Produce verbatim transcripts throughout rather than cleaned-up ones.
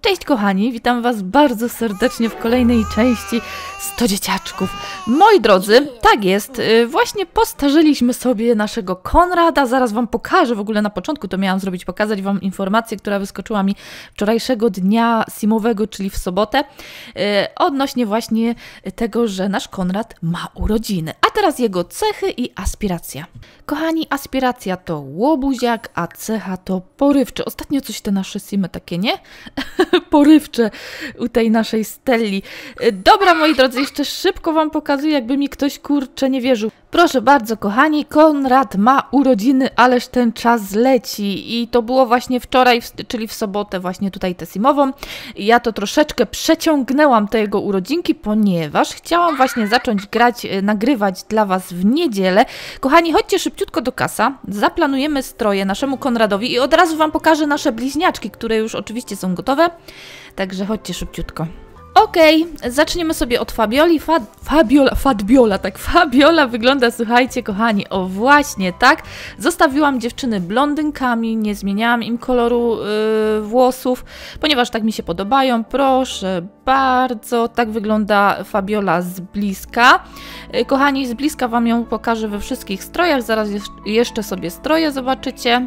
Cześć kochani, witam was bardzo serdecznie w kolejnej części sto dzieciaczków. Moi drodzy, tak jest, właśnie postarzyliśmy sobie naszego Konrada, zaraz wam pokażę, w ogóle na początku to miałam zrobić, pokazać wam informację, która wyskoczyła mi wczorajszego dnia simowego, czyli w sobotę, odnośnie właśnie tego, że nasz Konrad ma urodziny. A teraz jego cechy i aspiracja. Kochani, aspiracja to łobuziak, a cecha to porywczy. Ostatnio coś te nasze simy takie, nie? Porywcze u tej naszej Stelli. Dobra, moi drodzy, jeszcze szybko wam pokazuję, jakby mi ktoś kurczę nie wierzył. Proszę bardzo, kochani, Konrad ma urodziny, ależ ten czas leci i to było właśnie wczoraj, czyli w sobotę właśnie tutaj tę simową. Ja to troszeczkę przeciągnęłam te jego urodzinki, ponieważ chciałam właśnie zacząć grać, nagrywać dla was w niedzielę. Kochani, chodźcie szybciutko do kasa, zaplanujemy stroje naszemu Konradowi i od razu wam pokażę nasze bliźniaczki, które już oczywiście są gotowe, także chodźcie szybciutko. Okej, okay, zaczniemy sobie od Fabioli. Fa Fabiola, Fabiola, tak, Fabiola wygląda, słuchajcie, kochani, o właśnie, tak? Zostawiłam dziewczyny blondynkami, nie zmieniałam im koloru yy, włosów, ponieważ tak mi się podobają. Proszę bardzo, tak wygląda Fabiola z bliska. Yy, kochani, z bliska wam ją pokażę we wszystkich strojach, zaraz jeszcze sobie stroje zobaczycie.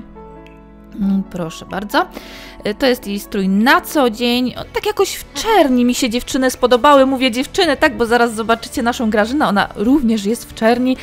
Proszę bardzo. To jest jej strój na co dzień. Tak jakoś w czerni mi się dziewczyny spodobały. Mówię dziewczyny, tak, bo zaraz zobaczycie naszą Grażynę. Ona również jest w czerni.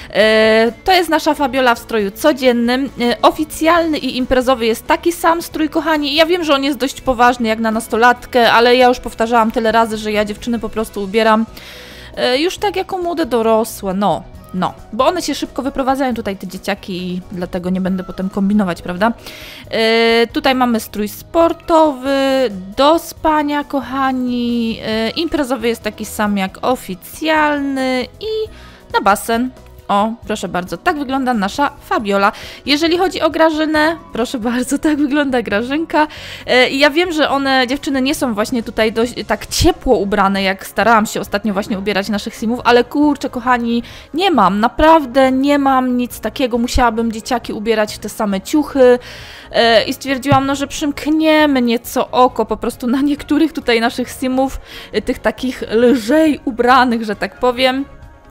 To jest nasza Fabiola w stroju codziennym. Oficjalny i imprezowy jest taki sam strój, kochani. Ja wiem, że on jest dość poważny jak na nastolatkę, ale ja już powtarzałam tyle razy, że ja dziewczyny po prostu ubieram już tak jako młode dorosłe. No. No, bo one się szybko wyprowadzają tutaj, te dzieciaki, i dlatego nie będę potem kombinować, prawda? Yy, tutaj mamy strój sportowy, do spania, kochani. Yy, imprezowy jest taki sam jak oficjalny i na basen. O, proszę bardzo, tak wygląda nasza Fabiola. Jeżeli chodzi o Grażynę, proszę bardzo, tak wygląda Grażynka. E, ja wiem, że one, dziewczyny, nie są właśnie tutaj dość tak ciepło ubrane, jak starałam się ostatnio właśnie ubierać naszych simów, ale kurczę, kochani, nie mam, naprawdę nie mam nic takiego. Musiałabym dzieciaki ubierać w te same ciuchy e, i stwierdziłam, no, że przymkniemy nieco oko po prostu na niektórych tutaj naszych simów, e, tych takich lżej ubranych, że tak powiem.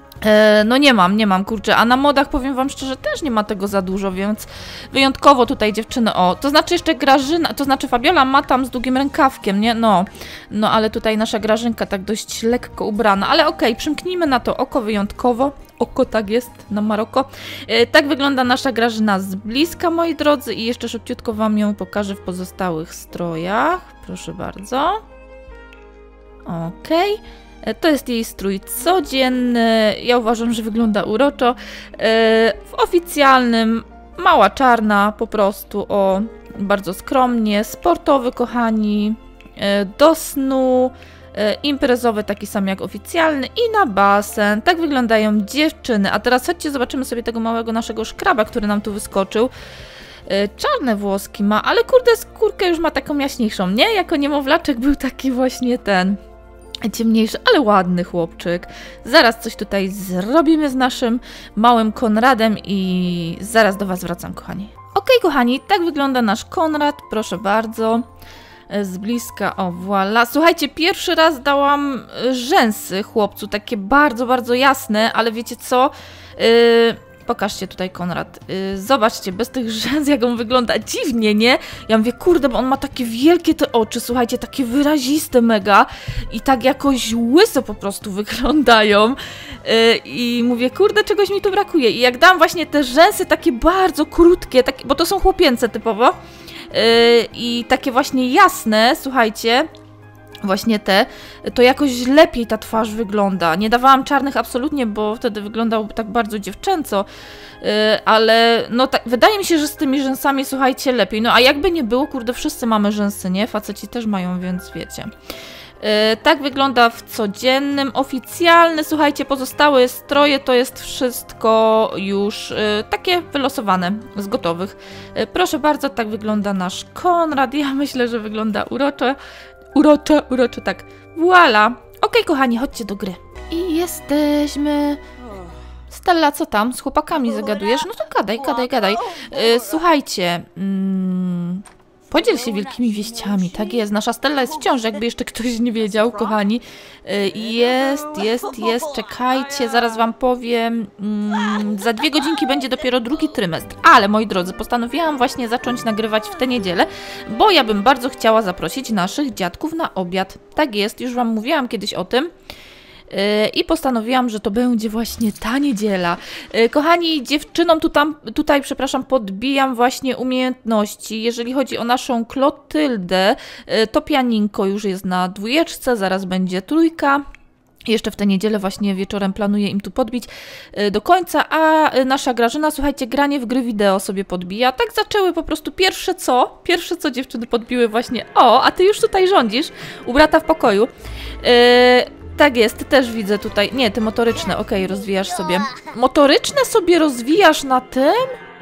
No nie mam, nie mam, kurczę, a na modach powiem wam szczerze, też nie ma tego za dużo, więc wyjątkowo tutaj dziewczyny, o, to znaczy jeszcze Grażyna, to znaczy Fabiola ma tam z długim rękawkiem, nie, no, no ale tutaj nasza Grażynka tak dość lekko ubrana, ale okej, okay, przymknijmy na to oko wyjątkowo, oko tak jest, na Maroko, e, tak wygląda nasza Grażyna z bliska, moi drodzy, i jeszcze szybciutko wam ją pokażę w pozostałych strojach, proszę bardzo, okej. Okay. To jest jej strój codzienny, ja uważam, że wygląda uroczo. W oficjalnym mała czarna, po prostu, o, bardzo skromnie, sportowy, kochani, do snu, imprezowy taki sam jak oficjalny i na basen. Tak wyglądają dziewczyny. A teraz chodźcie, zobaczymy sobie tego małego naszego szkraba, który nam tu wyskoczył. Czarne włoski ma, ale kurde, skórkę już ma taką jaśniejszą, nie? Jako niemowlaczek był taki właśnie ten... ciemniejszy, ale ładny chłopczyk. Zaraz coś tutaj zrobimy z naszym małym Konradem i zaraz do was wracam, kochani. Okej, kochani, tak wygląda nasz Konrad, proszę bardzo. Z bliska, o voilà. Słuchajcie, pierwszy raz dałam rzęsy chłopcu, takie bardzo, bardzo jasne, ale wiecie co? Yy... Pokażcie tutaj, Konrad. Yy, zobaczcie, bez tych rzęs, jak on wygląda. Dziwnie, nie? Ja mówię, kurde, bo on ma takie wielkie te oczy, słuchajcie, takie wyraziste mega i tak jakoś łyso po prostu wyglądają. Yy, I mówię, kurde, czegoś mi tu brakuje. I jak dam właśnie te rzęsy takie bardzo krótkie, takie, bo to są chłopięce typowo, yy, i takie właśnie jasne, słuchajcie, właśnie te, to jakoś lepiej ta twarz wygląda. Nie dawałam czarnych absolutnie, bo wtedy wyglądał tak bardzo dziewczęco, yy, ale no tak, wydaje mi się, że z tymi rzęsami, słuchajcie, lepiej. No a jakby nie było, kurde, wszyscy mamy rzęsy, nie? Faceci też mają, więc wiecie. Yy, tak wygląda w codziennym, oficjalny, słuchajcie, pozostałe stroje to jest wszystko już yy, takie wylosowane z gotowych. Yy, proszę bardzo, tak wygląda nasz Konrad. Ja myślę, że wygląda uroczo. Urocze, urocze, tak. Voila. Okej, okay, kochani, chodźcie do gry. I jesteśmy... Stella, co tam? Z chłopakami zagadujesz? No to gadaj, gadaj, gadaj. Yy, słuchajcie. Mm, Podziel się wielkimi wieściami, tak jest. Nasza Stella jest w ciąży, jakby jeszcze ktoś nie wiedział, kochani. Jest, jest, jest, czekajcie, zaraz wam powiem. Mm, za dwie godzinki będzie dopiero drugi trymestr. Ale, moi drodzy, postanowiłam właśnie zacząć nagrywać w tę niedzielę, bo ja bym bardzo chciała zaprosić naszych dziadków na obiad. Tak jest, już wam mówiłam kiedyś o tym. I postanowiłam, że to będzie właśnie ta niedziela. Kochani, dziewczynom tu tam, tutaj, przepraszam, podbijam właśnie umiejętności. Jeżeli chodzi o naszą Klotyldę, to pianinko już jest na dwójeczce, zaraz będzie trójka. Jeszcze w tę niedzielę właśnie wieczorem planuję im tu podbić do końca, a nasza Grażyna, słuchajcie, granie w gry wideo sobie podbija. Tak zaczęły po prostu pierwsze co, pierwsze co dziewczyny podbiły właśnie, o, a ty już tutaj rządzisz, u brata w pokoju. Yy, Tak jest, ty też widzę tutaj. Nie, ty motoryczne, okej, okay, rozwijasz sobie. Motoryczne sobie rozwijasz na tym?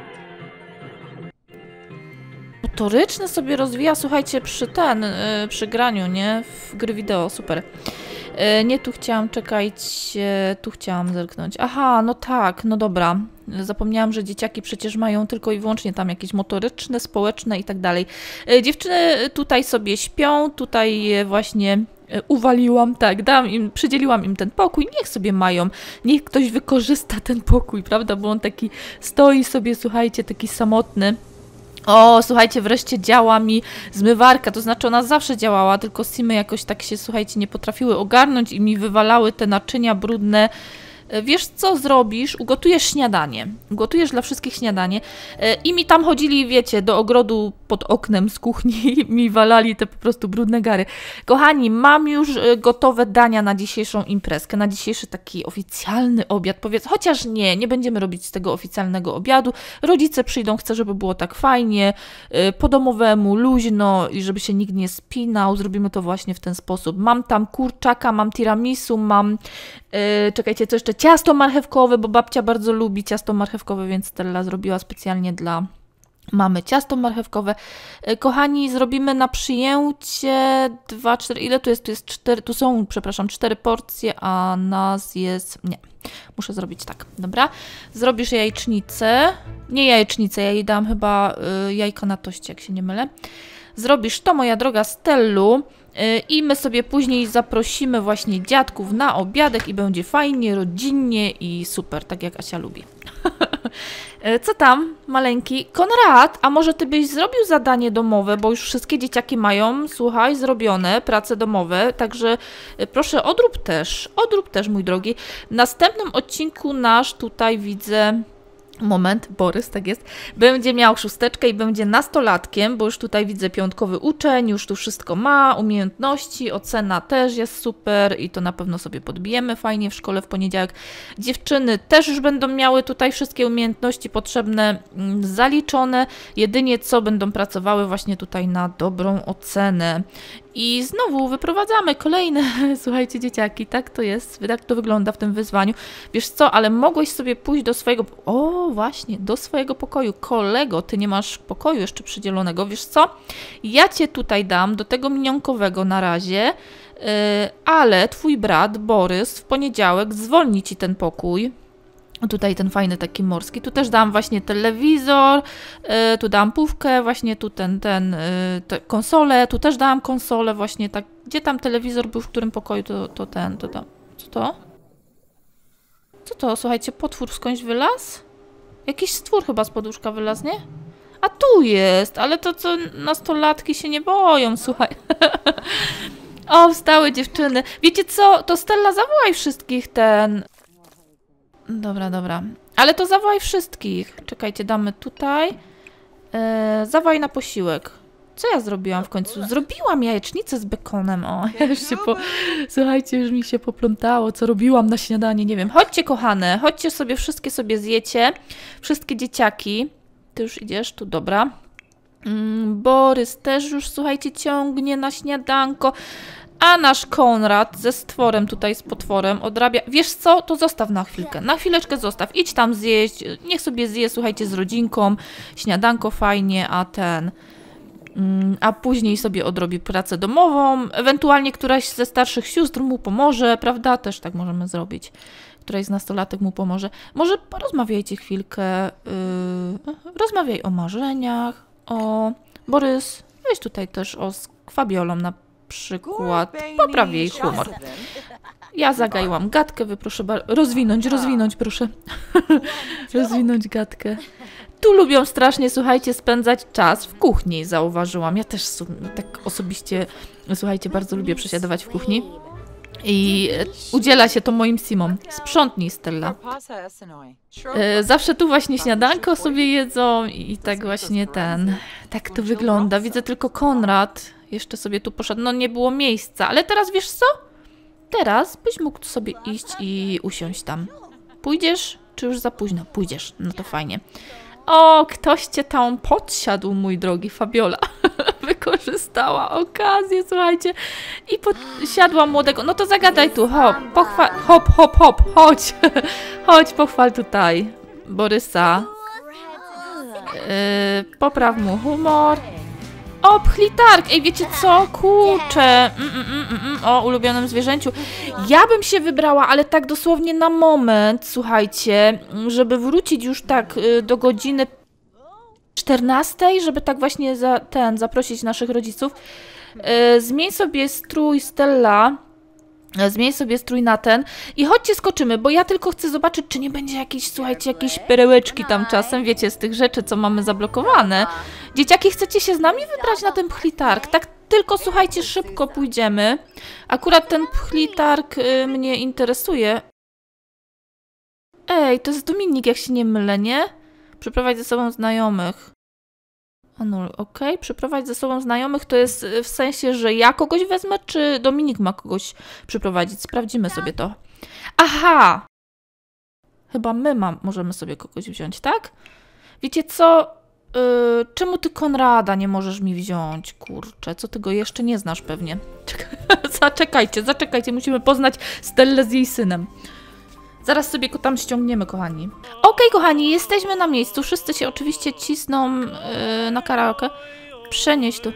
Motoryczne sobie rozwija, słuchajcie, przy ten, yy, przy graniu, nie? W gry wideo, super. Yy, nie, tu chciałam, czekajcie, tu chciałam zerknąć. Aha, no tak, no dobra. Zapomniałam, że dzieciaki przecież mają tylko i wyłącznie tam jakieś motoryczne, społeczne i tak dalej. Yy, dziewczyny tutaj sobie śpią, tutaj właśnie... uwaliłam, tak, dam im, przydzieliłam im ten pokój, niech sobie mają, niech ktoś wykorzysta ten pokój, prawda, bo on taki stoi sobie, słuchajcie, taki samotny. O, słuchajcie, wreszcie działa mi zmywarka, to znaczy ona zawsze działała, tylko Simy jakoś tak się, słuchajcie, nie potrafiły ogarnąć i mi wywalały te naczynia brudne. Wiesz co zrobisz? Ugotujesz śniadanie. Ugotujesz dla wszystkich śniadanie i mi tam chodzili, wiecie, do ogrodu pod oknem z kuchni i mi walali te po prostu brudne gary. Kochani, mam już gotowe dania na dzisiejszą imprezkę, na dzisiejszy taki oficjalny obiad. Powiedz, chociaż nie, nie będziemy robić z tego oficjalnego obiadu. Rodzice przyjdą, chcę, żeby było tak fajnie, po domowemu, luźno i żeby się nikt nie spinał. Zrobimy to właśnie w ten sposób. Mam tam kurczaka, mam tiramisu, mam, yy, czekajcie, co jeszcze? Ciasto marchewkowe, bo babcia bardzo lubi ciasto marchewkowe, więc Stella zrobiła specjalnie dla mamy ciasto marchewkowe. Kochani, zrobimy na przyjęcie dwa, cztery, ile tu jest? Tu jest cztery, tu są, przepraszam, cztery porcje, a nas jest, nie, muszę zrobić tak, dobra? Zrobisz jajecznicę, nie jajecznicę, ja jej dam chyba y, jajka na toście, jak się nie mylę. Zrobisz to, moja droga Stellu, i my sobie później zaprosimy właśnie dziadków na obiadek i będzie fajnie, rodzinnie i super, tak jak Asia lubi. Co tam, maleńki? Konrad, a może ty byś zrobił zadanie domowe, bo już wszystkie dzieciaki mają, słuchaj, zrobione prace domowe, także proszę odrób też, odrób też, mój drogi. W następnym odcinku nasz tutaj widzę... Moment, Borys, tak jest, będzie miał szósteczkę i będzie nastolatkiem, bo już tutaj widzę piątkowy uczeń, już tu wszystko ma, umiejętności, ocena też jest super i to na pewno sobie podbijemy fajnie w szkole w poniedziałek. Dziewczyny też już będą miały tutaj wszystkie umiejętności potrzebne mm, zaliczone, jedynie co będą pracowały właśnie tutaj na dobrą ocenę. I znowu wyprowadzamy kolejne, słuchajcie, dzieciaki, tak to jest, tak to wygląda w tym wyzwaniu. Wiesz co, ale mogłeś sobie pójść do swojego, o właśnie, do swojego pokoju. Kolego, ty nie masz pokoju jeszcze przydzielonego, wiesz co? Ja cię tutaj dam do tego minionkowego na razie, yy, ale twój brat Borys w poniedziałek zwolni ci ten pokój. Tutaj ten fajny taki morski, tu też dam właśnie telewizor, yy, tu dam pówkę, właśnie tu ten, ten, yy, te konsolę, tu też dałam konsolę właśnie tak, gdzie tam telewizor był, w którym pokoju, to, to ten, to tam, co to? Co to, słuchajcie, potwór skądś wylazł? Jakiś stwór chyba z poduszka wylazł, nie? A tu jest, ale to co, nastolatki się nie boją, słuchaj. O, wstały dziewczyny. Wiecie co, to Stella, zawołaj wszystkich ten... Dobra, dobra. Ale to zawołaj wszystkich. Czekajcie, damy tutaj. Eee, zawołaj na posiłek. Co ja zrobiłam w końcu? Zrobiłam jajecznicę z bekonem. O, ja już się po... Słuchajcie, już mi się poplątało, co robiłam na śniadanie, nie wiem. Chodźcie, kochane, chodźcie sobie, wszystkie sobie zjecie. Wszystkie dzieciaki. Ty już idziesz, tu dobra. Mm, Borys też już, słuchajcie, ciągnie na śniadanko. A nasz Konrad ze stworem tutaj, z potworem odrabia... Wiesz co? To zostaw na chwilkę. Na chwileczkę zostaw. Idź tam zjeść. Niech sobie zje, słuchajcie, z rodzinką. Śniadanko fajnie, a ten... A później sobie odrobi pracę domową. Ewentualnie któraś ze starszych sióstr mu pomoże, prawda? Też tak możemy zrobić. Któraś z nastolatek mu pomoże. Może porozmawiajcie chwilkę. Yy... Rozmawiaj o marzeniach. O... Borys... Weź tutaj też o z Fabiolą na przykład. Popraw jej humor. Ja zagaiłam gadkę, wy proszę bardzo. Rozwinąć, rozwinąć, proszę. Rozwinąć gadkę. Tu lubią strasznie, słuchajcie, spędzać czas w kuchni, zauważyłam. Ja też tak osobiście, słuchajcie, bardzo lubię przesiadywać w kuchni. I udziela się to moim simom. Sprzątnij, Stella. E, zawsze tu właśnie śniadanko sobie jedzą i tak właśnie ten... Tak to wygląda. Widzę tylko Konrad. Jeszcze sobie tu poszedł. No nie było miejsca. Ale teraz wiesz co? Teraz byś mógł sobie iść i usiąść tam. Pójdziesz? Czy już za późno? Pójdziesz. No to fajnie. O, ktoś cię tam podsiadł, mój drogi Fabiola. Wykorzystała okazję, słuchajcie. I podsiadła młodego. No to zagadaj tu, hop, pochwal, hop, hop, hop, chodź. Chodź, pochwal tutaj Borysa. Yy, popraw mu humor. O, pchlitark! Ej, wiecie co? Kurczę. Mm, mm, mm, mm. O, ulubionym zwierzęciu. Ja bym się wybrała, ale tak dosłownie na moment, słuchajcie, żeby wrócić już tak y, do godziny czternastej, żeby tak właśnie za, ten, zaprosić naszych rodziców. Y, zmień sobie strój, Stella. Zmień sobie strój na ten i chodźcie skoczymy, bo ja tylko chcę zobaczyć, czy nie będzie jakieś, słuchajcie, jakieś perełeczki tam czasem, wiecie, z tych rzeczy, co mamy zablokowane. Dzieciaki, chcecie się z nami wybrać na ten pchlitarg? Tak tylko, słuchajcie, szybko pójdziemy. Akurat ten pchlitarg y, mnie interesuje. Ej, to jest Dominik, jak się nie mylę, nie? Przyprowadź ze sobą znajomych. Anul, okej. Okay. Przyprowadź ze sobą znajomych to jest w sensie, że ja kogoś wezmę, czy Dominik ma kogoś przyprowadzić? Sprawdzimy sobie to. Aha! Chyba my mam, możemy sobie kogoś wziąć, tak? Wiecie co? Yy, czemu ty Konrada nie możesz mi wziąć? Kurczę, co ty go jeszcze nie znasz pewnie. Zaczekajcie, zaczekajcie, musimy poznać Stellę z jej synem. Zaraz sobie go tam ściągniemy, kochani. Okej, okay, kochani, jesteśmy na miejscu. Wszyscy się oczywiście cisną yy, na karaoke. Przenieś tu.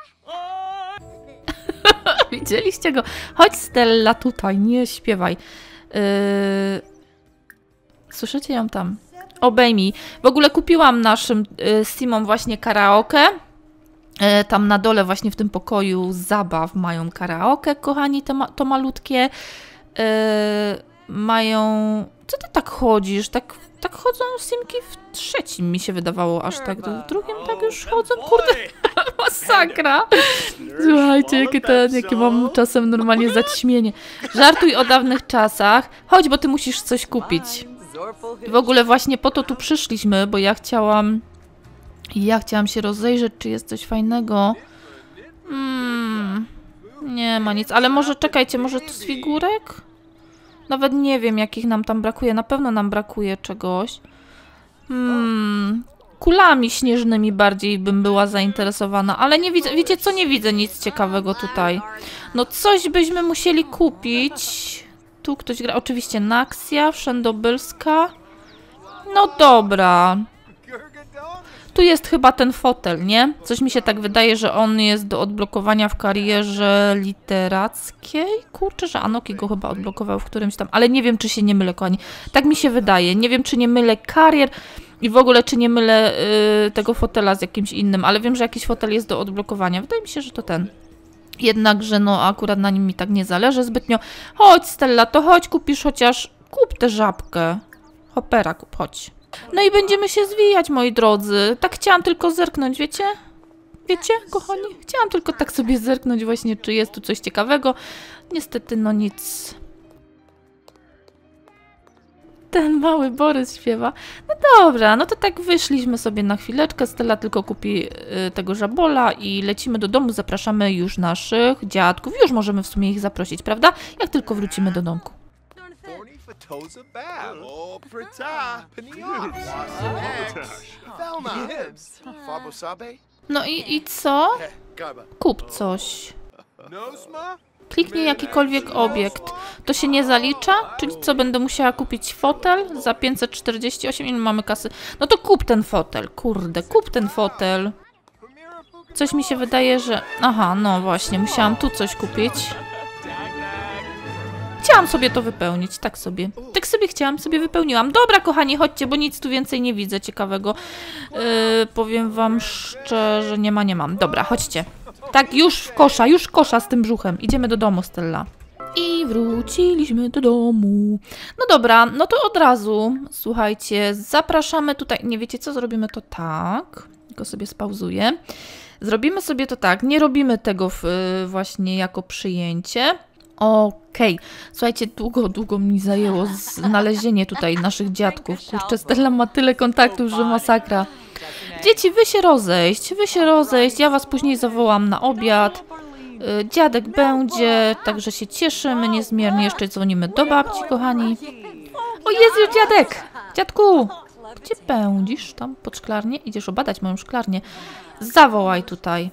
Widzieliście go? Chodź, Stella, tutaj, nie śpiewaj. Yy... Słyszycie ją tam? Obejmij. W ogóle kupiłam naszym yy, Simom właśnie karaoke. Yy, tam na dole właśnie w tym pokoju zabaw mają karaoke, kochani, to, ma to malutkie. Yy... Mają... Co ty tak chodzisz? Tak, tak chodzą simki w trzecim, mi się wydawało, aż tak. W drugim tak już chodzą, kurde. Masakra. Słuchajcie, jakie, ten, jakie mam czasem normalnie zaćmienie. Żartuj o dawnych czasach. Chodź, bo ty musisz coś kupić. W ogóle właśnie po to tu przyszliśmy, bo ja chciałam... Ja chciałam się rozejrzeć, czy jest coś fajnego. Hmm... Nie ma nic, ale może czekajcie, może to z figurek? Nawet nie wiem, jakich nam tam brakuje. Na pewno nam brakuje czegoś. Hmm, kulami śnieżnymi bardziej bym była zainteresowana, ale nie widzę, wiecie co, nie widzę nic ciekawego tutaj. No coś byśmy musieli kupić. Tu ktoś gra, oczywiście Naxia, Wszędobylska. No dobra. Tu jest chyba ten fotel, nie? Coś mi się tak wydaje, że on jest do odblokowania w karierze literackiej. Kurczę, że Anoki go chyba odblokował w którymś tam, ale nie wiem, czy się nie mylę, kochani. Tak mi się wydaje. Nie wiem, czy nie mylę karier i w ogóle, czy nie mylę yy, tego fotela z jakimś innym, ale wiem, że jakiś fotel jest do odblokowania. Wydaje mi się, że to ten. Jednakże, no, akurat na nim mi tak nie zależy zbytnio. Chodź, Stella, to chodź, kupisz chociaż... Kup tę żabkę. Hopera kup, chodź. No i będziemy się zwijać, moi drodzy. Tak chciałam tylko zerknąć, wiecie? Wiecie, kochani? Chciałam tylko tak sobie zerknąć właśnie, czy jest tu coś ciekawego. Niestety, no nic. Ten mały Borys śpiewa. No dobra, no to tak wyszliśmy sobie na chwileczkę. Stella tylko kupi y, tego żabola i lecimy do domu. Zapraszamy już naszych dziadków. Już możemy w sumie ich zaprosić, prawda? Jak tylko wrócimy do domku. No i, i co? Kup coś. Kliknij jakikolwiek obiekt. To się nie zalicza? Czyli co, będę musiała kupić fotel za pięćset czterdzieści osiem? Ile mamy kasy? No to kup ten fotel. Kurde, kup ten fotel. Coś mi się wydaje, że... Aha, no właśnie, musiałam tu coś kupić. chciałam sobie to wypełnić, tak sobie. Tak sobie chciałam, sobie wypełniłam. Dobra, kochani, chodźcie, bo nic tu więcej nie widzę ciekawego. Yy, powiem wam szczerze, nie ma, nie mam. Dobra, chodźcie. Tak, już w kosza, już kosza z tym brzuchem. Idziemy do domu, Stella. I wróciliśmy do domu. No dobra, no to od razu, słuchajcie, zapraszamy tutaj. Nie wiecie co, zrobimy to tak. Tylko sobie spauzuję. Zrobimy sobie to tak, nie robimy tego w, właśnie jako przyjęcie. Okej, okay. Słuchajcie, długo, długo mi zajęło znalezienie tutaj naszych dziadków. Kurczę, Stella ma tyle kontaktów, że masakra. Dzieci, wy się rozejść, wy się rozejść, ja was później zawołam na obiad. Dziadek będzie, także się cieszymy niezmiernie. Jeszcze dzwonimy do babci, kochani. O, jest już dziadek! Dziadku! Gdzie pędzisz? Tam pod szklarnię? Idziesz obadać moją szklarnię. Zawołaj tutaj.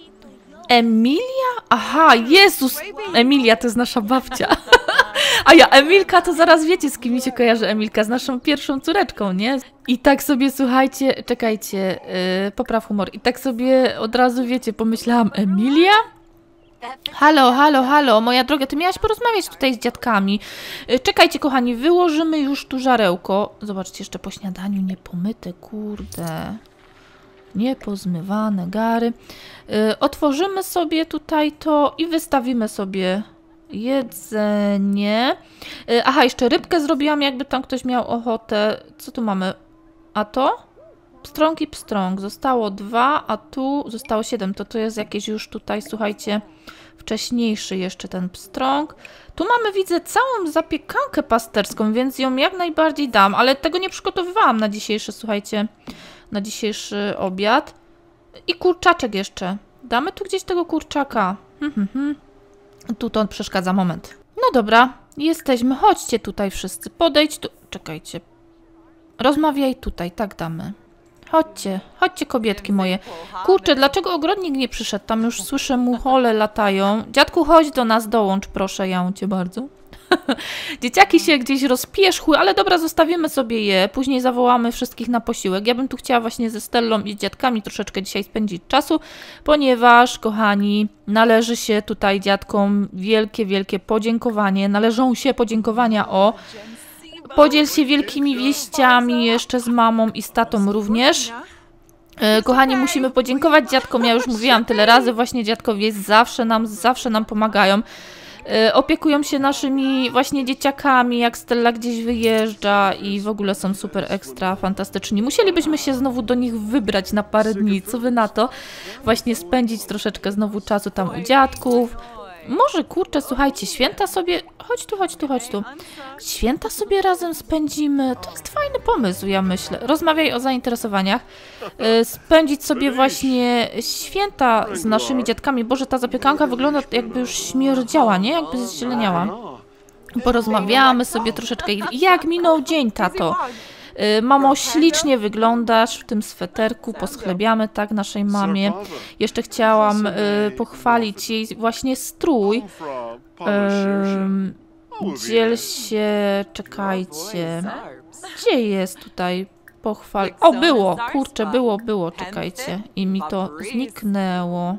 Emilia? Aha, Jezus! Emilia to jest nasza babcia. A ja, Emilka, to zaraz wiecie, z kim mi się kojarzy Emilka, z naszą pierwszą córeczką, nie? I tak sobie, słuchajcie, czekajcie, yy, popraw humor. I tak sobie od razu, wiecie, pomyślałam, Emilia? Halo, halo, halo, moja droga, ty miałaś porozmawiać tutaj z dziadkami. Yy, czekajcie, kochani, wyłożymy już tu żarełko. Zobaczcie, jeszcze po śniadaniu niepomyte, kurde. Niepozmywane gary. Yy, otworzymy sobie tutaj to i wystawimy sobie jedzenie. Yy, aha, jeszcze rybkę zrobiłam, jakby tam ktoś miał ochotę. Co tu mamy? A to? Pstrąg i pstrąg. Zostało dwa, a tu zostało siedem. To to jest jakieś już tutaj, słuchajcie, wcześniejszy jeszcze ten pstrąg. Tu mamy, widzę, całą zapiekankę pasterską, więc ją jak najbardziej dam, ale tego nie przygotowywałam na dzisiejszy, słuchajcie, na dzisiejszy obiad. I kurczaczek jeszcze. Damy tu gdzieś tego kurczaka. Hmm, hmm, hmm. Tu to przeszkadza, moment. No dobra, jesteśmy. Chodźcie tutaj wszyscy. Podejdź tu. Czekajcie. Rozmawiaj tutaj, tak damy. Chodźcie, chodźcie kobietki moje. Kurczę, dlaczego ogrodnik nie przyszedł? Tam już słyszę, muchole latają. Dziadku, chodź do nas, dołącz, proszę, ja cię bardzo. Dzieciaki się gdzieś rozpierzchły, ale dobra, zostawimy sobie je. Później zawołamy wszystkich na posiłek. Ja bym tu chciała właśnie ze Stellą i z dziadkami troszeczkę dzisiaj spędzić czasu, ponieważ, kochani, należy się tutaj dziadkom wielkie, wielkie podziękowanie. Należą się podziękowania o... Podziel się wielkimi wieściami jeszcze z mamą i z tatą również. E, kochani, musimy podziękować dziadkom. Ja już mówiłam tyle razy, właśnie dziadkowie zawsze nam, zawsze nam pomagają. E, opiekują się naszymi właśnie dzieciakami, jak Stella gdzieś wyjeżdża i w ogóle są super ekstra fantastyczni. Musielibyśmy się znowu do nich wybrać na parę dni. Co wy na to? Właśnie spędzić troszeczkę znowu czasu tam u dziadków. Może, kurczę, słuchajcie, święta sobie... Chodź tu, chodź tu, chodź tu. Święta sobie razem spędzimy. To jest fajny pomysł, ja myślę. Rozmawiaj o zainteresowaniach. Spędzić sobie właśnie święta z naszymi dziadkami. Boże, ta zapiekanka wygląda jakby już śmierdziała, nie? Jakby zzieleniała. Porozmawiamy sobie troszeczkę. Jak minął dzień, tato? Mamo, ślicznie wyglądasz w tym sweterku, poschlebiamy tak naszej mamie. Jeszcze chciałam y, pochwalić jej właśnie strój. Y, dziel się, czekajcie. Gdzie jest tutaj pochwal... O, było, kurczę, było, było, czekajcie. I mi to zniknęło.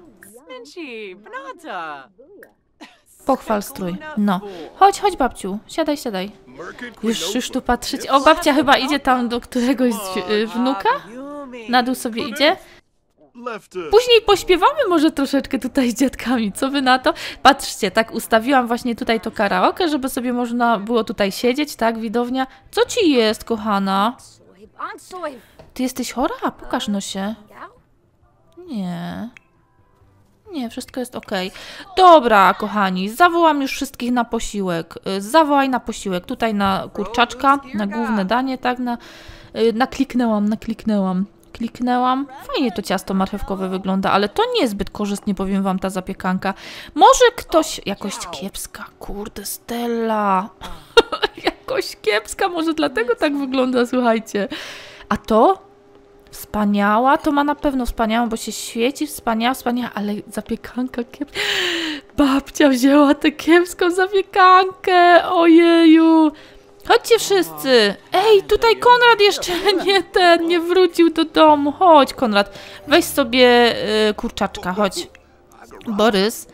Pochwal strój. No. Chodź, chodź, babciu. Siadaj, siadaj. Już, już tu patrzeć. O, babcia chyba idzie tam do któregoś z wnuka? Na dół sobie idzie? Później pośpiewamy może troszeczkę tutaj z dziadkami. Co wy na to? Patrzcie, tak ustawiłam właśnie tutaj to karaoke, żeby sobie można było tutaj siedzieć, tak, widownia. Co ci jest, kochana? Ty jesteś chora? Pokaż no się. Nie... Nie, wszystko jest ok. Dobra, kochani, zawołam już wszystkich na posiłek. Zawołaj na posiłek. Tutaj na kurczaczka, na główne danie, tak? Na, nakliknęłam, nakliknęłam. Kliknęłam. Fajnie to ciasto marchewkowe wygląda, ale to niezbyt korzystnie, powiem wam, ta zapiekanka. Może ktoś... Jakość kiepska. Kurde, Stella. Jakość kiepska, może dlatego tak wygląda, słuchajcie. A to... Wspaniała, to ma na pewno wspaniałą, bo się świeci, wspaniała, wspaniała, ale zapiekanka kiepska. Babcia wzięła tę kiepską zapiekankę, ojeju. Chodźcie wszyscy. Ej, tutaj Konrad jeszcze nie ten, nie wrócił do domu. Chodź, Konrad, weź sobie y, kurczaczka, chodź. Borys,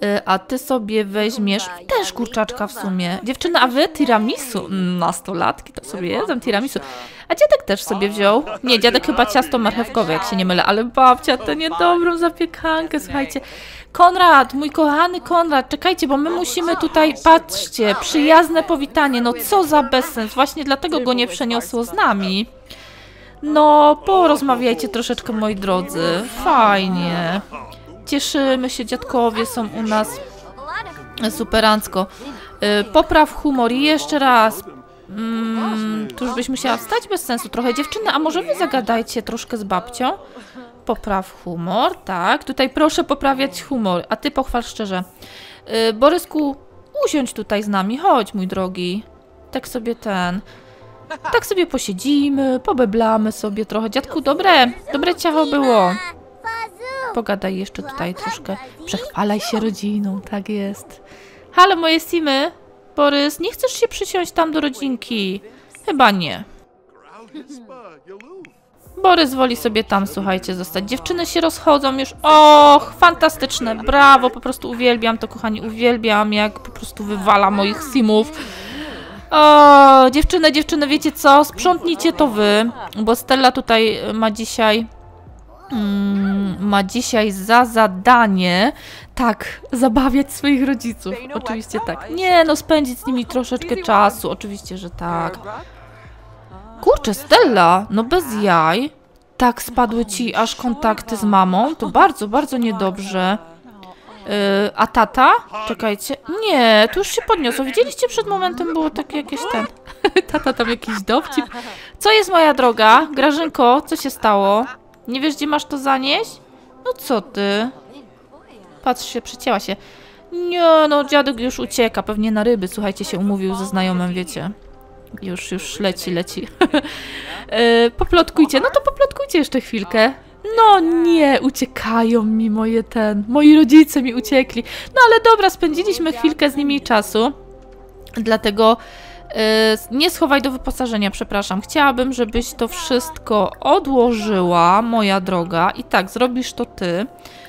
a ty sobie weźmiesz też kurczaczka w sumie. Dziewczyny, a wy tiramisu? Nastolatki to sobie jedzą tiramisu. A dziadek też sobie wziął. Nie, dziadek chyba ciasto marchewkowe, jak się nie mylę, ale babcia tę niedobrą zapiekankę, słuchajcie. Konrad, mój kochany Konrad, czekajcie, bo my musimy tutaj, patrzcie, przyjazne powitanie, no co za bezsens, właśnie dlatego go nie przeniosło z nami. No, porozmawiajcie troszeczkę, moi drodzy, fajnie. Cieszymy się, dziadkowie są u nas superancko. Yy, popraw humor i jeszcze raz. Mm, tu już byś musiała wstać bez sensu trochę. Dziewczyny, a może wy zagadajcie troszkę z babcią? Popraw humor, tak. Tutaj proszę poprawiać humor, a ty pochwal szczerze. Yy, Borysku, usiądź tutaj z nami, chodź mój drogi. Tak sobie ten... Tak sobie posiedzimy, pobeblamy sobie trochę. Dziadku, dobre, dobre ciacho było. Pogadaj jeszcze tutaj troszkę. Przechwalaj się rodziną, tak jest. Halo moje simy. Borys, nie chcesz się przysiąść tam do rodzinki? Chyba nie. Borys woli sobie tam, słuchajcie, zostać. Dziewczyny się rozchodzą już. Och, fantastyczne, brawo, po prostu uwielbiam to, kochani, uwielbiam, jak po prostu wywala moich simów. O, dziewczyny, dziewczyny, wiecie co? Sprzątnijcie to wy, bo Stella tutaj ma dzisiaj... Mm, ma dzisiaj za zadanie, tak, zabawiać swoich rodziców. Oczywiście tak. Nie, no spędzić z nimi troszeczkę czasu. Oczywiście, że tak. Kurczę, Stella, no bez jaj. Tak spadły ci aż kontakty z mamą. To bardzo, bardzo niedobrze. Yy, a tata? Czekajcie. Nie, tu już się podniosło. Widzieliście przed momentem, było takie jakieś ten... Tata tam jakiś dowcip. Co jest, moja droga? Grażynko, co się stało? Nie wiesz, gdzie masz to zanieść? No co ty? Patrz się, przycięła się. Nie, no dziadek już ucieka, pewnie na ryby. Słuchajcie, się umówił ze znajomym, wiecie. Już, już leci, leci. yy, poplotkujcie, no to poplotkujcie jeszcze chwilkę. No nie, uciekają mi moje ten... Moi rodzice mi uciekli. No ale dobra, spędziliśmy chwilkę z nimi czasu. Dlatego... Yy, nie schowaj do wyposażenia, przepraszam. Chciałabym, żebyś to wszystko odłożyła, moja droga. I tak, zrobisz to ty.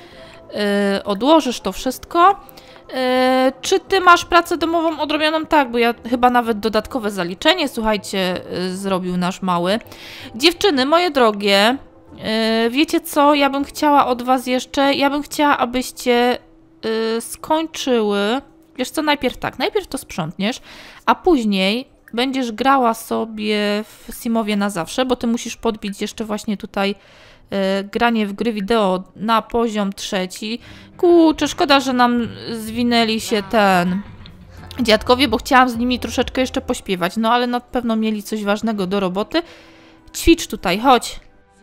Yy, odłożysz to wszystko. Yy, czy ty masz pracę domową odrobioną? Tak, bo ja chyba nawet dodatkowe zaliczenie, słuchajcie, yy, zrobił nasz mały. Dziewczyny, moje drogie, yy, wiecie co? Ja bym chciała od was jeszcze, ja bym chciała, abyście yy, skończyły... Wiesz co, najpierw tak, najpierw to sprzątniesz, a później będziesz grała sobie w Simowie na zawsze, bo ty musisz podbić jeszcze właśnie tutaj y, granie w gry wideo na poziom trzeci. Kurczę, szkoda, że nam zwinęli się ten dziadkowie, bo chciałam z nimi troszeczkę jeszcze pośpiewać, no ale na pewno mieli coś ważnego do roboty. Ćwicz tutaj, chodź.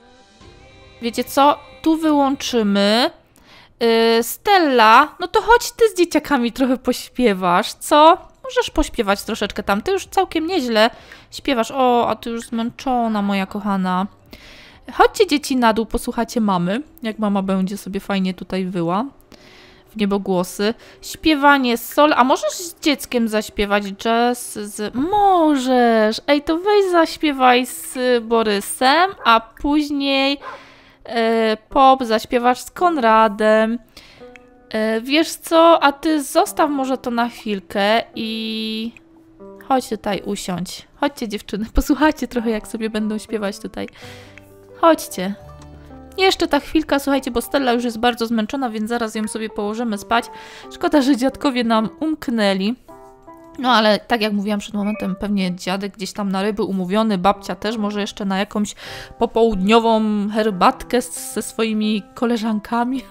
Wiecie co, tu wyłączymy. Yy, Stella, no to chodź ty z dzieciakami trochę pośpiewasz, co? Możesz pośpiewać troszeczkę tam, ty już całkiem nieźle śpiewasz. O, a ty już zmęczona, moja kochana. Chodźcie dzieci na dół, posłuchacie mamy, jak mama będzie sobie fajnie tutaj wyła w niebogłosy. Śpiewanie z sol, a możesz z dzieckiem zaśpiewać jazz z... Możesz, ej, to weź zaśpiewaj z Borysem, a później... Yy, pop, zaśpiewasz z Konradem. Yy, wiesz co, a ty zostaw może to na chwilkę i chodź tutaj usiądź. Chodźcie dziewczyny, posłuchajcie trochę jak sobie będą śpiewać tutaj. Chodźcie. Jeszcze ta chwilka, słuchajcie, bo Stella już jest bardzo zmęczona, więc zaraz ją sobie położymy spać. Szkoda, że dziadkowie nam umknęli. No ale tak jak mówiłam przed momentem, pewnie dziadek gdzieś tam na ryby umówiony, babcia też może jeszcze na jakąś popołudniową herbatkę z, ze swoimi koleżankami.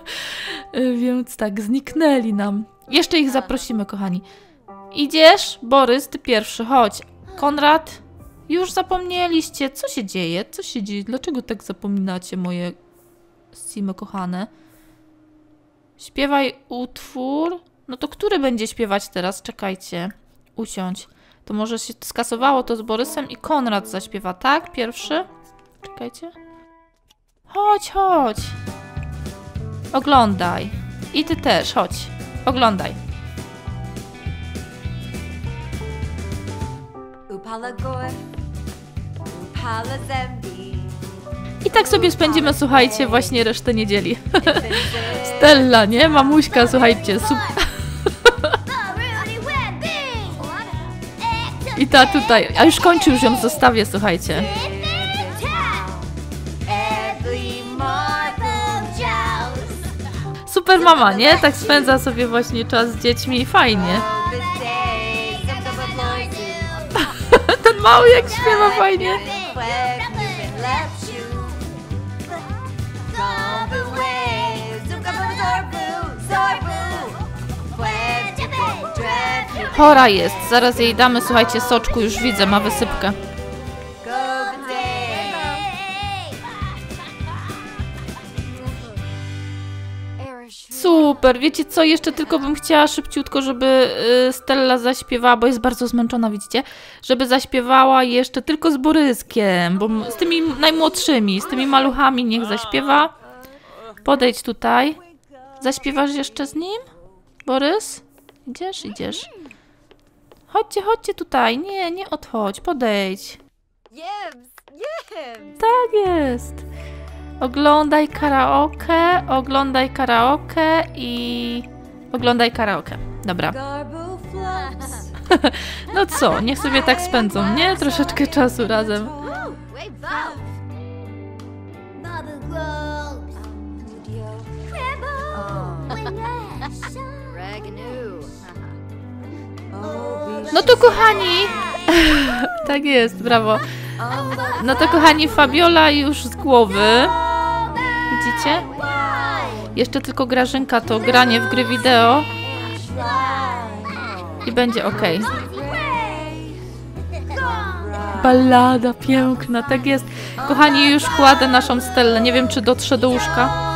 Więc tak, zniknęli nam. Jeszcze ich zaprosimy, kochani. Idziesz? Borys, ty pierwszy, chodź. Konrad, już zapomnieliście. Co się dzieje? Co się dzieje? Dlaczego tak zapominacie, moje simy kochane? Śpiewaj utwór... No to który będzie śpiewać teraz? Czekajcie. Usiądź. To może się skasowało to z Borysem i Konrad zaśpiewa, tak? Pierwszy? Czekajcie. Chodź, chodź. Oglądaj. I ty też, chodź. Oglądaj. I tak sobie spędzimy, słuchajcie, właśnie resztę niedzieli. Stella, nie? Mamuśka, słuchajcie, super. I ta tutaj, a już kończy, już ją zostawię, słuchajcie. Super mama, nie? Tak spędza sobie właśnie czas z dziećmi i fajnie. Ten mały jak śpiewa fajnie. Chora jest, zaraz jej damy, słuchajcie, soczku, już widzę, ma wysypkę. Super, wiecie co, jeszcze tylko bym chciała szybciutko, żeby Stella zaśpiewała, bo jest bardzo zmęczona, widzicie? Żeby zaśpiewała jeszcze tylko z Boryskiem, bo z tymi najmłodszymi, z tymi maluchami niech zaśpiewa. Podejdź tutaj. Zaśpiewasz jeszcze z nim? Borys? Idziesz? Idziesz. Chodźcie, chodźcie tutaj. Nie, nie odchodź, podejdź. Tak jest. Oglądaj karaoke, oglądaj karaoke i oglądaj karaoke. Dobra. No co, niech sobie tak spędzą, nie? Troszeczkę czasu razem. No to kochani, tak jest, brawo. No to kochani, Fabiola już z głowy. Widzicie? Jeszcze tylko Grażynka to granie w gry wideo. I będzie ok. Ballada piękna, tak jest. Kochani, już kładę naszą Stellę. Nie wiem, czy dotrze do łóżka.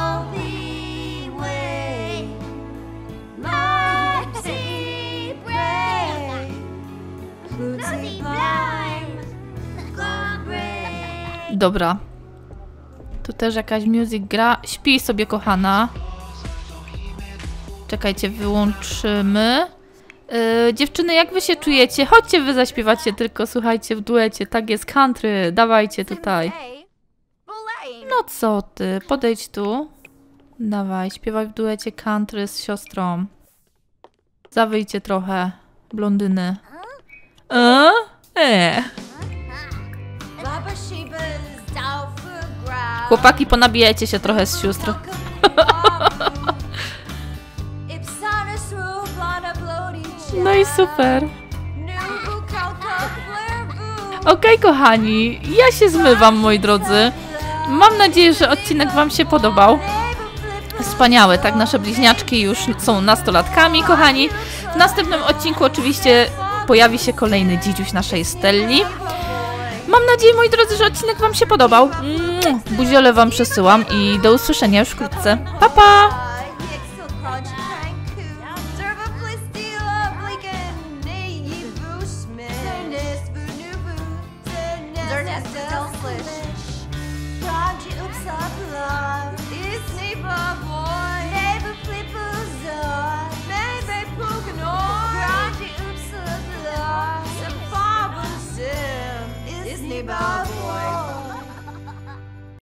Dobra. Tu też jakaś music gra. Śpij sobie, kochana. Czekajcie, wyłączymy. Yy, dziewczyny, jak wy się czujecie? Chodźcie, wy zaśpiewacie tylko, słuchajcie, w duecie. Tak jest, country. Dawajcie tutaj. No co ty? Podejdź tu. Dawaj, śpiewaj w duecie country z siostrą. Zawyjcie trochę, blondyny. E? E. Chłopaki, ponabijajcie się trochę z sióstr. No i super. Okej, okay, kochani, ja się zmywam, moi drodzy. Mam nadzieję, że odcinek wam się podobał. Wspaniałe, tak? Nasze bliźniaczki już są nastolatkami, kochani. W następnym odcinku oczywiście pojawi się kolejny dzidziuś naszej Stelli. Mam nadzieję, moi drodzy, że odcinek wam się podobał. Buziole wam przesyłam i do usłyszenia już wkrótce. Pa, pa! Upside